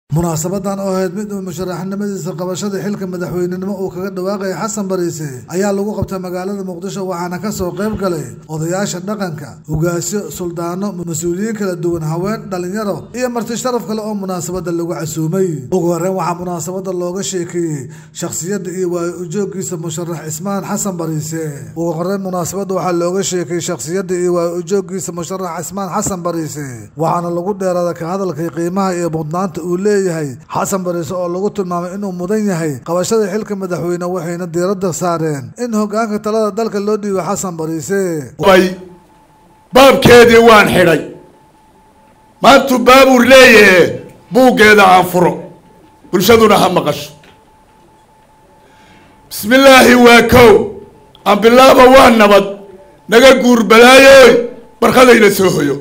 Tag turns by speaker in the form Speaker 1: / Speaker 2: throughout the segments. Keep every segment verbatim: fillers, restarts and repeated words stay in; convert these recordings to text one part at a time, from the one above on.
Speaker 1: munaasabadan oo ahayd mid uu musharaxnimadiisa qabashada xilka madaxweynenimo uu kaga dhawaaqay Xasan Bariise ayaa lagu qabtay magaalada Muqdisho waxaana ka soo qayb galay odayaasha dhaqanka, hogaasyo, suldaano, mas'uuliyiin kala duwan, haween, dhalinyaro iyo marti sharaf kale oo munaasabada lagu casuumay. Ugu horreyn waxaa munaasabada looga sheekeeyay shakhsiyadda iyo waay-u-jooggiisa musharax Ismaan Xasan Bariise. Ugu horreyn munaasabada waxaa looga sheekeeyay shakhsiyadda iyo waay-u-jooggiisa musharax Ismaan Xasan Bariise waxaana lagu dheeraaday ka hadalka qiimaha iyo mudnaanta uu leeyahay Xasan Bariise oo lagu tilmaamay inuu mudan yahay qabashada xilka madaxweyne waxayna diiradda saareen in hoggaanka talada dalka loo dhiibo Xasan Bariise.
Speaker 2: way baabkeedii waan xidhay maantu baabur leeyahay buugeeda aan furo bulshaduna ha maqasho bismillaahi waa kow aan bilaaba waa nabad naga guur balaayoy barkadayna soo hoyo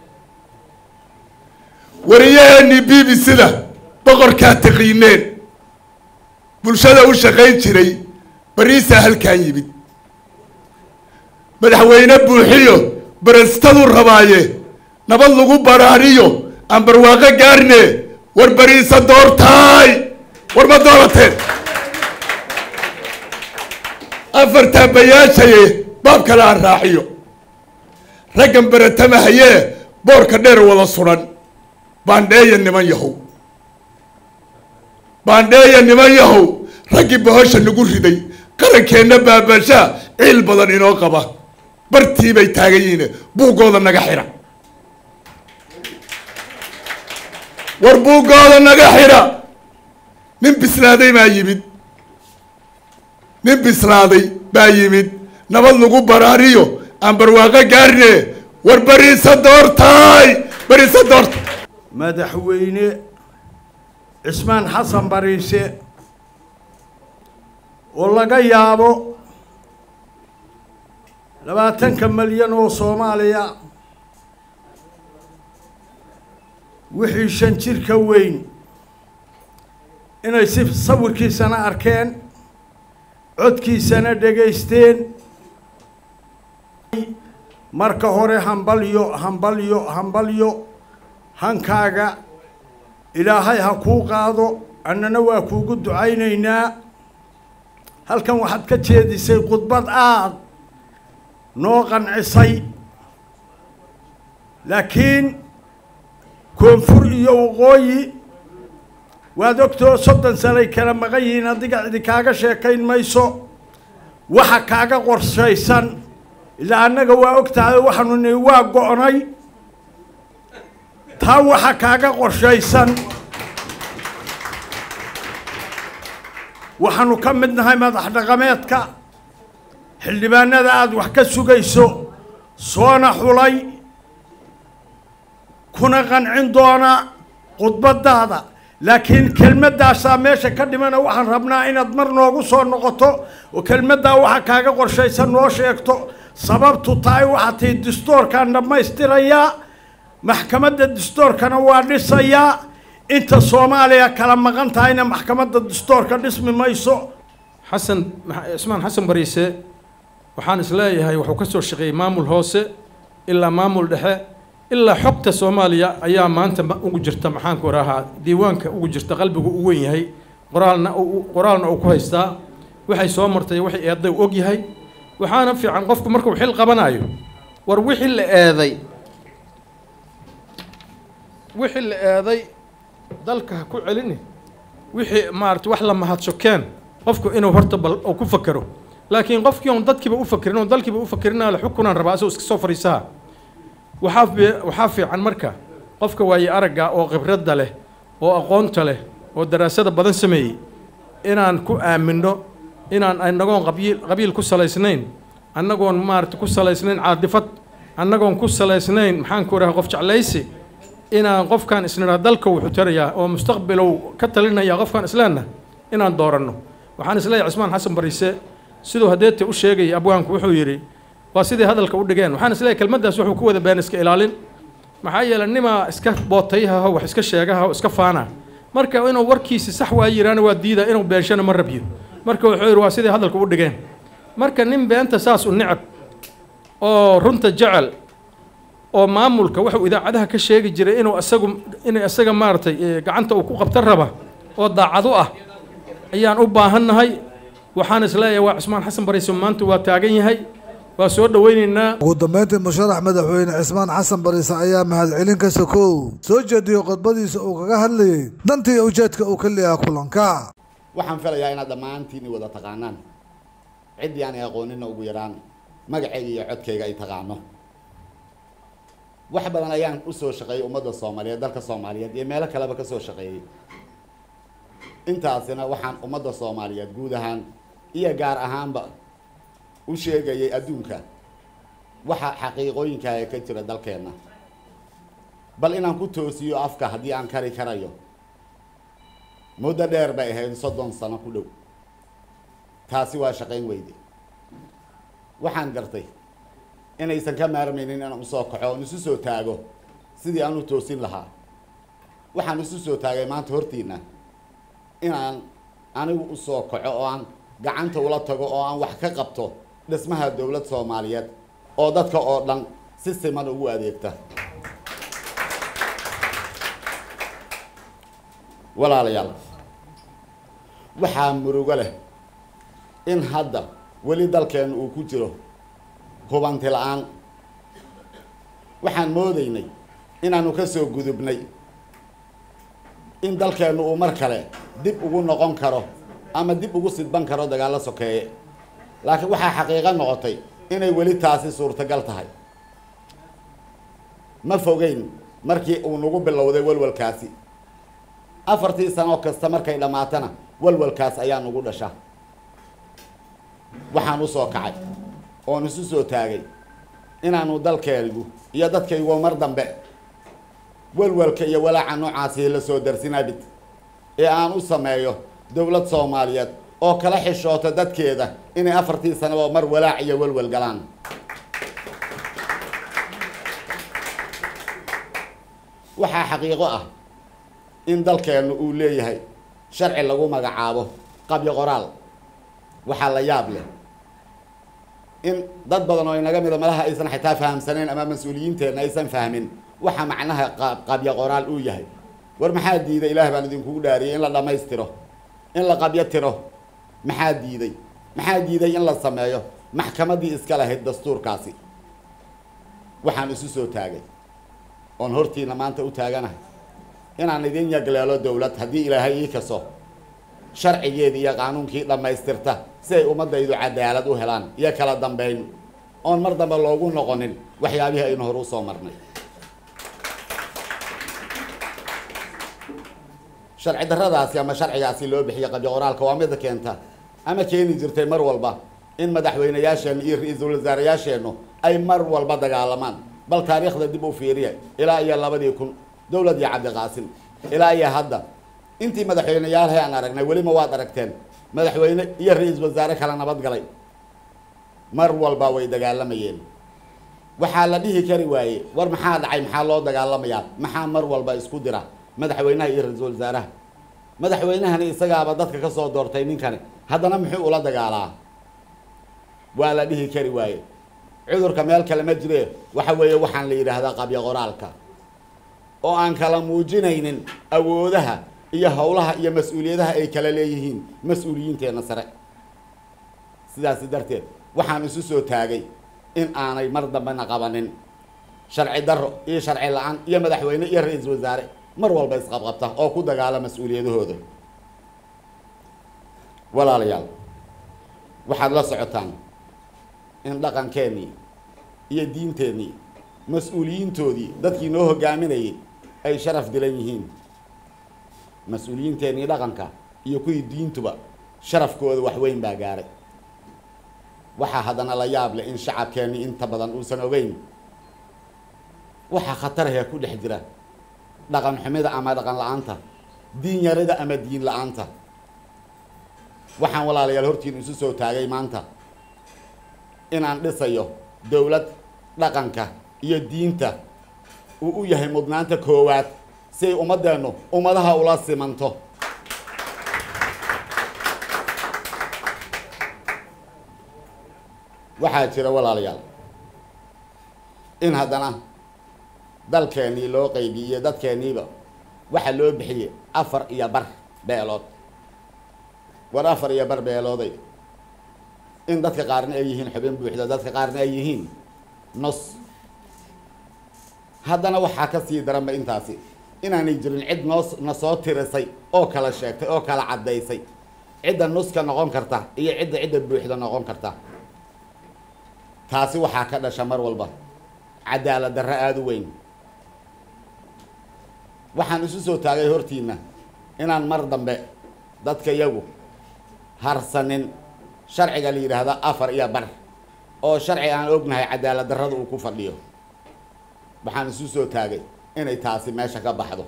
Speaker 2: wariyaheenii b b c da boqorkaa taqiineen bulshada u shaqayn jiray bariisa halkaan yimid madaxweyne buuxiyo barastadu rabaaye nabad lagu baraariyo aan barwaaqo gaarne war bariisa doortaay war ma doorateen afartaa bayaashaye baab kale aan raaciyo raggan baratama hayee boorka dheer wada suran baandheeya niman yahow baandheeya niman yahow raggii bahosha nagu riday qarankeenna baabashaa ciil badan inoo qaba bartii bay taagan yihiin buuggooda naga xira war buuggooda naga xira nin bislaaday baa yimid nin bislaaday baa yimid nabad lagu baraariyo aan barwaaqo gaarne war bariisa doortaay bariisa doorta
Speaker 3: madaxweyne Ismaan Xasan Bariise oo laga yaabo labaatanka malyan oo Soomaaliya wixii shan jirka weyn inay si sawirkiisana arkeen codkiisana dhageysteen marka hore hambalyo hambalyo hambalyo hankaaga ilaahay ha kuu qaado annana waa kuugu ducaynaynaa halkan waxaad ka jeedisay khudbad aad noo qancisay laakiin koonfur iyo waqooyi waad ogtoo soddon sanay kala maqan yihiin adiga cidi kaaga sheekayn mayso waxa kaaga qorshaysan ilaa annaga waa ogtahay waxaanu nii waa go'nay taa waxa kaaga qorshaysan waxaanu ka mid nahay madax dhaqameedka xildhibaanada aad wax ka sugayso soona xulay kuna qancin doona khudbadaada laakiin kelmadaasaa meesha ka dhimana waxaan rabnaa inaad mar noogu soo noqoto oo kelmaddaa waxa kaaga qorshaysan noo sheegto sababtu tahay waxaa tii dastuurkaan dhammaystirayaa maxkamadda dastuurkana waa dhisayaa inta Soomaaliya kala maqan tahayna maxkamadda dastuurka dhismi mayso.
Speaker 4: Xasan Ismaan Xasan Bariise waxaan isleeyahay wuxuu ka soo shaqeeyay maamul hoose ilaa maamul dhexe ilaa xogta Soomaaliya ayaa maanta ugu jirta maxaan ku rahaa diiwaanka ugu jirta qalbigu u weyn yahay qoraalna qoraalna uu ku haystaa waxay soo martay wixii eeday og yahay waxaana fiican qofku markuu xil qabanayo war wixii la eeday wixii la eeday dalka ku celini wixii maartay wax la mahadso keen qofku inuu horta bal oo ku fakaro laakiin qofkii on dadkiiba u fakirin oo dalkiiba u fakirina la xukunaan rabaa asoo iska soo fariisaha waxa waxa fiican marka qofka waay aragga oo khibradda leh oo aqoonta leh oo daraasada badan sameeyay inaan ku aamino inaan anagoon qabiil qabiil ku salaysnayn anagoon maartay ku salaysnayn caadifad anagoon ku salaysnayn maxaan ku rahaa qof jeclaysi inaan qofkan isna dalka wuxuu tarayaa oo mustaqbalow ka talinaya qofkan islaana inaan dooranno waxaan isleeyahay Ismaan Xasan Bariise sidoo hadeeta u sheegay abwaanku wuxuu yiri waa sidii hadalka u dhigeen waxaan isleeyahay kelmadaas wuxuu ku wada been iska ilaalin maxaa yeelay nima iska bootayha wax iska sheegaha iska faana marka inuu warkiisa sax waa yiraan waa diida inuu beeshana ma rabiyo marka wuxuu yiri waa sidii hadalka u dhigeen marka nin beenta saas u nicab oo runta jecel oo maamulka wuxuu idaacadaha ka sheegi jiray inuu asagu inay asaga maartay gacanta uu ku qabtan raba oo daacad u ah ayaan u baahannahay waxaan isleeyahay waa Cismaan Xasan Bariise maanta waa taagan yahay waa soo dhaweynaynaa
Speaker 1: ugu dambeyntii musharax madaxweyne Cismaan Xasan Bariise ayaa mahadcelin ka sokow soo jeediyay qodbadiisa uu kaga hadlayay dantii ujeedka uu ka leeyahay kulanka
Speaker 5: waxaan filayaa inaad dhammaantiin wada taqaanaan cidii aan aqoonina ugu yaraan magacayga iyo codkayga ay taqaano wax badan ayaan u soo shaqeeyay ummadda Soomaaliyeed dalka Soomaaliyeed iyo meelo kale ka soo shaqeeyay intaasina waxaan ummadda Soomaaliyeed guud ahaan iyo gaar ahaanba u sheegayay adduunka waxa xaqiiqooyinka ay ka jira dalkeena bal inaan ku toosiyo afka haddii aan kari karayo muddo dheer bay ahayd soddon sano ku dhow taasi waa shaqayn weyde waxaan gartay inaysan ka maarmaynin inaan u soo kaco isu soo taago sidii aan u toosin lahaa waxaan isu soo taagay maanta hortiina inaan anigu u soo kaco oo aan gacanta ula tago oo aan wax ka qabto dhismaha dawlad Soomaaliyeed oo dadka oo dhan si siman ugu adeegta walaalayaal waxaa murugo leh in hadda weli dalkeenu uu ku jiro hubanti la'aan waxaan moodaynay inaanu ka soo gudubnay in dalkeenu uu mar kale dib ugu noqon karo ama dib ugu sidban karo dagaalo sokeeye laakiin waxaa xaqiiqo noqotay inay weli taasi suurtagal tahay ma fogeyn markii uu nagu bilowday walwalkaasi afartii sano kasta markay dhamaatana walwalkaas ayaa nagu dhasha waxaan u soo kacay oo isu soo taagay inaanu dalkeenu iyo dadkaygu mar dambe walwalka iyo walaaca noocaasi la soo darsinabid ee aan u sameeyo dawlad Soomaaliyeed oo kala xishoota dadkeeda inay afartii sano mar walaac iyo walwal galaan waxaa xaqiiqo ah in dalkeenu uu leeyahay sharci lagu magacaabo qabyo qoraal waxaa la yaab leh in dad badan oo inaga mid malaha aysan xitaa fahamsaneen ama mas'uuliyiinteena aysan fahmin waxa macnaha qabyo qoraal uu yahay war maxaa diiday ilaahay baan idinku dhaariyay in la dhameystiro in la qabyo tiro maxaa diiday maxaa diiday in la sameeyo maxkamadii iska lahayd dastuurkaasi waxaan isu soo taagay oon hortiina maanta u taaganahay inaan idin yagleelo dawlad haddii ilaahay ii kaso sharcigeedii iyo qaanuunkii dhammaystirta si ay ummadaydu cadaalad u helaan iyo kala dambeyn oon mar dambe loogu noqonin waxyaabihii aynu hor u soo marnay sharci darradaasi ama sharcigaasi loo bixiyo qabyo qoraalka waa mid keenta ama keeni jirtay mar walba in madaxweynayaasheenu iyo ra'iisul wasaarayaasheenu ay mar walba dagaalamaan bal taariikhda dib u fiiriya ilaa iyo labadii kun dawladii Cabdi Qaasim ilaa iyo hadda intii madaxweynayaal aan aragnay weli ma waad aragteen madaxweyne iyo ra'iisul wasaare kala nabad galay mar walba way dagaalamayeen waxaa la dhihi kari waaye war maxaa dhacay maxaa loo dagaalamayaa maxaa mar walba isku dira madaxweynaha iyo ra'iisul wasaaraha madaxweynahani isagaaba dadka ka soo doortay ninkani haddana muxuu ula dagaalaa waa la dhihi kari waaye cudurka meel kale ma jire waxa weeye waxaan la yiraahdaa qabyo qoraalka oo aan kala muujinaynin awoodaha iyo hawlaha iyo mas'uuliyadaha ay kala leeyihiin mas'uuliyiinteena sare sidaas darteed waxaan isu soo taagay in aanay mar dambena qabanin sharci darro iyo sharci la'aan iyo madaxweyne iyo ra'iisul wasaare mar walba isqabqabta oo ku dagaala mas'uuliyadahooda walaalayaal waxaad la socotaan in dhaqankeennii iyo diinteennii mas'uuliyiintoodii dadkii noo hogaaminayay ay sharaf dilan yihiin mas'uuliyiinteennii dhaqanka iyo kuwii diintuba sharafkooda wax weyn baa gaaray waxaa haddana la yaab leh in shacabkeennii inta badan uusan ogeyn waxaa khatarahee ku dhex jira dhaqan xumida ama dhaqan la'aanta diin yarida ama diin la'aanta waxaan walaalayaal hortiin isu soo taagay maanta inaan dhisayo dawlad dhaqanka iyo diinta uu u yahay mudnaanta koowaad si ay ummadeennu ummadaha ula simanto waxaa jira walaalayaal in haddana dalkeenii loo qaybiyey dadkeeniiba waxaa loo bixiyey afar iyo bar beelood. war afar iyo bar beelooday in dadka qaarna ay yihiin xubin buuxda, dadka qaarna ay yihiin nus. haddana waxaa ka sii daranba intaasi inaanay jirin cid noos na soo tirisay oo kala sheegtay oo kala caddaysay cidda nuska noqon karta iyo cidda cidda buuxda noqon karta. taasi waxaa ka dhasha mar walba cadaalad darro aada u weyn. waxaan isu soo taagay hortiina inaan mar dambe dadka iyagu harsanin sharciga la yidhaahda afar iyo bar oo sharci aan ognahay cadaalad darrada uu ku fadhiyo. waxaan isu soo taagay inay taasi meesha ka baxdo.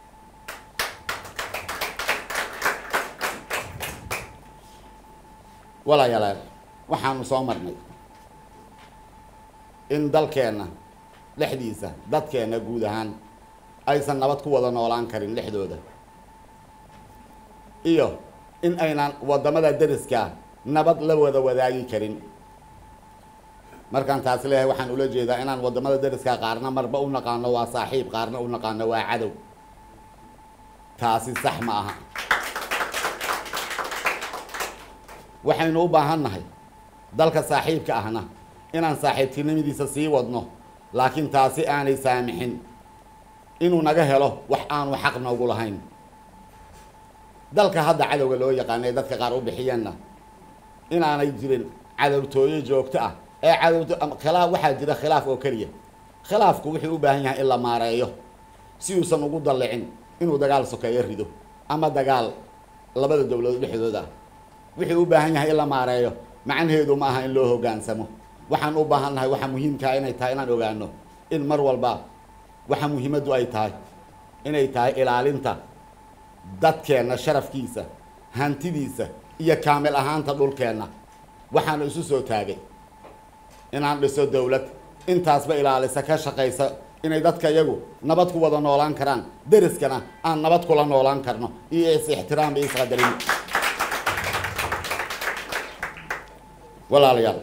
Speaker 5: walaalayaal waxaanu soo marnay in dalkeenna dhexdiisa dadkeenna guud ahaan aysan nabad ku wada noolaan karin dhexdooda, iyo in aynaan waddamada deriskaa nabad la wada wadaagi karin. markaan taasi leeyahay waxaan ula jeedaa inaan waddamada deriskaa qaarna marba u naqaano waa saaxiib, qaarna u naqaano waa cadow. taasi sax ma aha. waxaynu u baahan nahay dalka saaxiibka ahna inaan saaxiibtinimadiisa sii wadno, laakiin taasi aanay saamixin inuu naga helo wax aanu xaq noogu lahayn. dalka hadda cadowga loo yaqaanay dadka qaar u bixiyeenna inaanay jirin cadowtooyo joogto ah ee cadowto khilaaf. waxaa jira khilaaf oo keliya. khilaafku wuxuu u baahan yahay in la maareeyo si uusan ugu dallicin inuu dagaal sokeeyo rido ama dagaal labada dowladood dhexdooda ah. wuxuu u baahan yahay in la maareeyo, macnaheedu ma aha in loo hoggaansamo. waxaan u baahan nahay waxa muhiimkaa inay tahay inaan ogaano in mar walba waxa muhiimaddu ay tahay inay tahay ilaalinta dadkeenna sharafkiisa, hantidiisa iyo kaamil ahaanta dhulkeenna. waxaanu isu soo taagay inaan dhiso dowlad intaasba ilaalisa, ka shaqaysa inay dadka iyagu nabad ku wada noolaan karaan, deriskana aan nabad kula noolaan karno, iyo is-ixtiraam iyo isqadarin. walaalayaal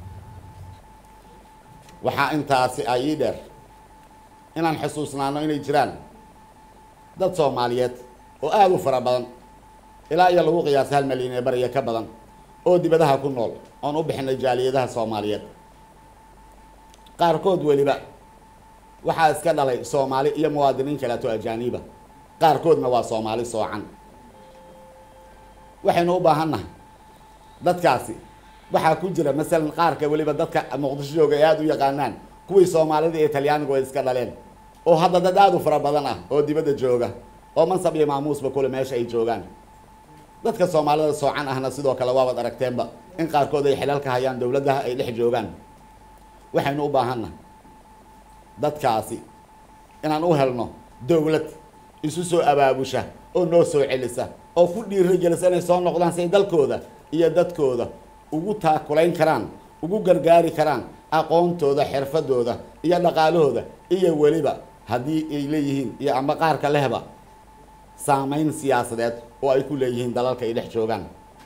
Speaker 5: waxaa intaasi ay ii dheer inaan xusuusnaano inay jiraan dad Soomaaliyeed oo aada u fara badan, ilaa iyo lagu qiyaasay hal malyan ee bariya ka badan, oo dibadaha ku nool oon u bixinay jaaliyadaha Soomaaliyeed. qaarkood weliba waxaa iska dhalay Soomaali iyo muwaadiniin kaleeto ajaaniba, qaarkoodna waa Soomaali soocan. waxaynu u baahan nahay dadkaasi. waxaa ku jira masalan qaarka weliba dadka Muqdisho jooga ay aada u yaqaanaan kuwii Soomaalida iyo Talyaanigu ay iska dhaleen, oo hadda dad aada u fara badan ah oo dibadda jooga oo mansab iyo maamuusba kule meesha ay joogaan. dadka Soomaalida soocan ahna sidoo kale waabad aragteenba in qaarkood ay xilal ka hayaan dowladaha ay dhex joogaan. waxaynu u baahannahay dadkaasi inaan u helno dowlad isu soo abaabusha oo noo soo celisa oo ku dhiirigelisa inay soo noqdaan si ay dalkooda iyo dadkooda ugu taakulayn karaan, ugu gargaari karaan aqoontooda, xirfadooda iyo dhaqaalahooda, iyo weliba haddii ay leeyihiin iyo ama qaarka lehba saamayn siyaasadeed oo ay ku leeyihiin dalalka ay dhex joogaan.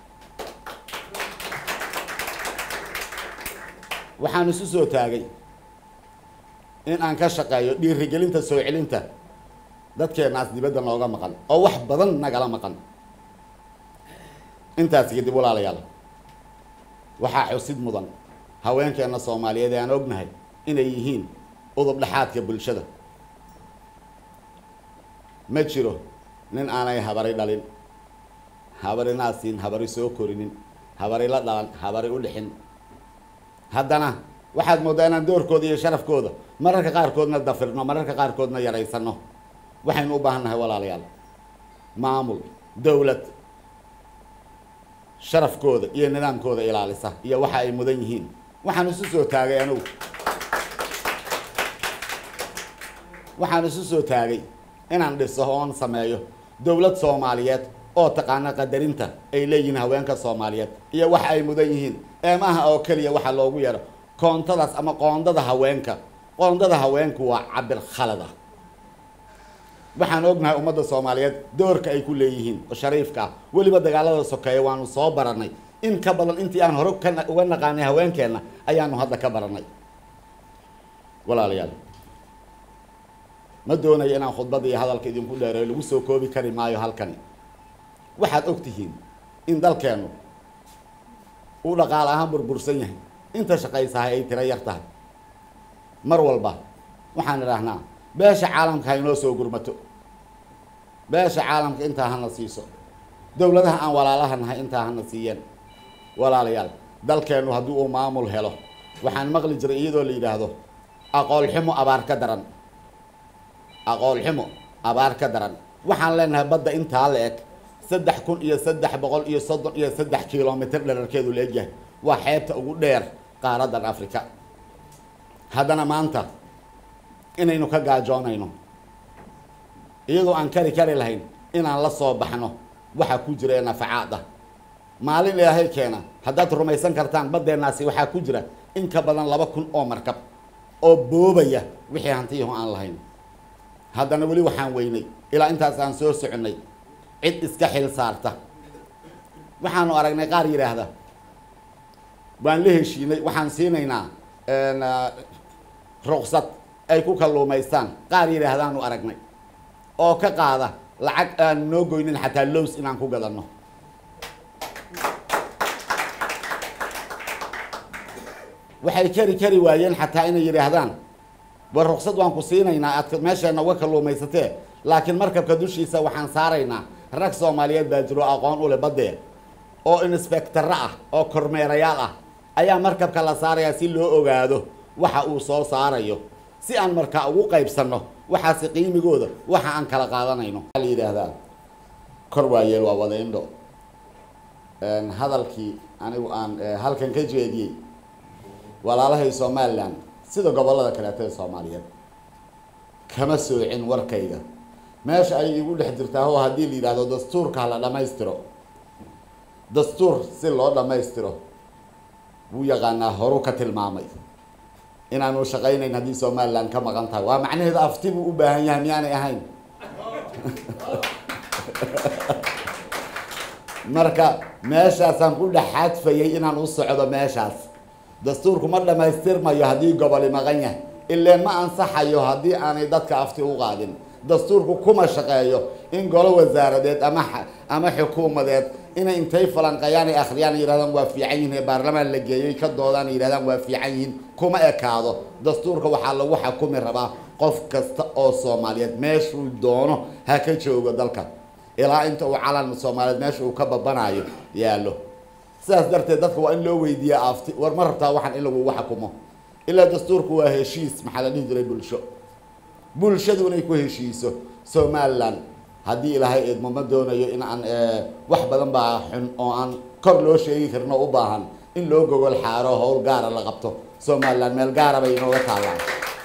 Speaker 5: waxaan isu soo taagay in aan ka shaqeeyo dhiirigelinta soo celinta dadkeenaas dibadda nooga maqan oo wax badan nagala maqan. intaas kadib walaalayaal waxaa xusid mudan haweenkeenna Soomaaliyeed ee aan ognahay inay yihiin udub dhexaadka bulshada. ma jiro nin aanay habari dhalin, habari naasiin, habari soo korinin, habari la dhalan, habari u dhixin. haddana waxaad mooddaa inaan doorkooda iyo sharafkooda mararka qaarkoodna dafirno, mararka qaarkoodna yaraysanno. waxaynu u baahan nahay walaalayaal maamul, dowlad sharafkooda iyo nidaamkooda ilaalisa iyo waxa ay mudan yihiin. waxaan isu soo taagay anugu waxaan isu soo taagay inaan dhiso oon sameeyo dowlad Soomaaliyeed oo taqaana qadarinta ay leeyihiin haweenka Soomaaliyeed iyo waxa ay mudan yihiin, ee maaha oo keliya waxa loogu yeero koontadaas ama qoondada haweenka. qoondada haweenku waa cabir khalada. waxaan ognahay ummadda Soomaaliyeed doorka ay ku leeyihiin oo shariifka ah, weliba dagaalada sokeeye waanu soo baranay in ka badan intii aan hore uga naqaanay haweenkeenna ayaanu hadda ka baranay. walaalayaal ma doonayo inaan khudbada iyo hadalka idinku dheereeyo lagu soo koobi kari maayo halkani waxaad ogtihiin in dalkeenu uu dhaqaale ahaan burbursan yahay inta shaqaysahay ay tiro yar tahay mar walba waxaan idhaahnaa beesha caalamka ha inoo soo gurmato beesha caalamka intaa hana siiso dowladaha aan walaalaha nahay intaa hana siiyeen walaalayaal dalkeenu haddii uu maamul helo waxaan maqli jiray iyadoo la yidhaahdo aqool xumo abaar ka daran aqool xumo abaar ka daran waxaan leenahay badda intaa la eg saddex kun iyo saddex boqol iyo soddon iyo saddex kilomitr dherarkeedu la egyahay waa xeebta ugu dheer qaaradan africa haddana maanta inaynu ka gaajoonayno iyadoo aan kari kari lahayn inaan la soo baxno waxa ku jira ee nafacaad ah maalin ilaahay keena haddaad rumaysan kartaan baddeenaasi waxaa ku jira in ka badan laba kun oo markab oo boobaya wixii hantiyahu aan lahayn haddana weli waxaan weynay ilaa intaas aan soo soconnay cid iska xil saarta waxaanu aragnay qaar yidhaahda waan la heshiinay waxaan siinaynaa ruqsad ay ku kalluumaystaan qaar yidhaahdaanu aragnay oo ka qaada lacag aan noo goynin xataa lows inaan ku gadanno waxay kari kari waayeen xataa inay yidhaahdaan war ruqsad waan ku siinaynaa aad meesheena uga kalluumaysatee laakiin markabka dushiisa waxaan saaraynaa rag soomaaliyeed baa jiro aqoon u leh baddee oo inspektaro ah oo kormeerayaal ah ayaa markabka la saarayaa si loo ogaado waxa uu soo saarayo si aan markaa ugu qaybsanno waxaasi qiimigooda waxa aan kala qaadanayno waxaa la yidhaahdaa kor waayeel waa wada indho hadalkii anigu aan halkan ka jeediyey walaalahay somaliland sida gobollada kaleeto ee soomaaliyeed kama soocin warkayga meesha ay igu dhex jirtaa oo haddii la yidhaahdo dastuurka la dhammaystiro dastuur si loo dhammaystiro wuu yaqaanaa horu ka tilmaamay inaanu shaqaynayn haddii somaliland ka maqan tahay waa macnaheedu afti buu u baahan yahay miyaanay ahayn marka meeshaasaan ku dhex xadfayay inaan u socdo meeshaas dastuurku ma dhammaystirmayo haddii goboli maqan yahay ileen ma ansaxayo haddii aanay dadka afti u qaadin dastuurku kuma shaqeeyo in golo wasaaradeed ama ama xukuumadeed inay intay falanqayaan ay akhriyaan yidhahdaan waa fiican yihiin ee baarlamaan la geeyey ka doodaan yidhahdaan waa fiican yihiin kuma ekaado dastuurka waxaa lagu xakumi rabaa qof kasta oo soomaaliyeed meeshuu doono ha ka joogo dalka ilaa inta uu calan soomaaliyeed meesha uu ka babanayo yaallo sidaas darteed dadka waa in loo weydiiya afti war ma rabtaa waxaan in lagugu xakumo ilaa dastuurku waa heshiis maxaa la dhihi jiray bulsho bulshadu inay ku heshiiso somaliland haddii ilaahay eedmo ma doonayo in aan wax badan baa xun oo aan kor loo sheegi karno u baahan in loo gogol xaaro howl gaara la qabto somaliland meel gaara bay inooga taallaan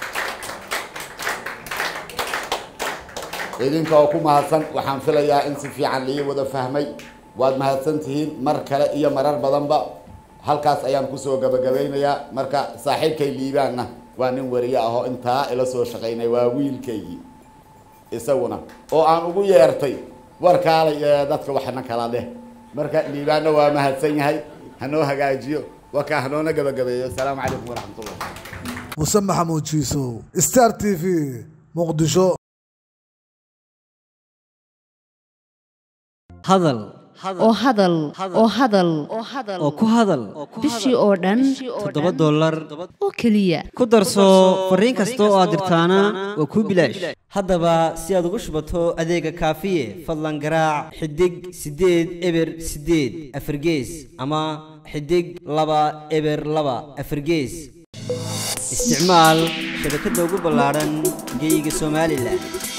Speaker 5: idinka oo ku mahadsan waxaan filayaa in si fiican lii wada fahmay waad mahadsan tihiin mar kale iyo marar badanba halkaas ayaan kusoo gabagabeynayaa marka saaxiibkay liibaanna waa nin wariye ahoo intaa ila soo shaqaynay waa wiilkaygii isaguna oo aan ugu yeertay warkaalay ee dadka waxna kala dheh marka liibaanna waa mahadsan yahay hanoo hagaajiyo wakaa hanoona gabagabeeyo asalaamu calaykum waraxmatullah
Speaker 1: muse maxamuud jiisow star t v muqdisho
Speaker 6: hadal
Speaker 7: oo hadal oo hadal
Speaker 6: oo ku hadal
Speaker 7: bishii oo dhan
Speaker 6: toddoba dollar
Speaker 7: oo keliya
Speaker 6: ku darso fariin kasta oo aad dirtaana waa kuu bilaash haddaba si aad ugu shubato adeega kaafiye fadlan garaac xidig siddeed eber siddeed afargees ama xidig laba eber laba afargees isticmaal shabakadda ugu ballaaran geyga somaliland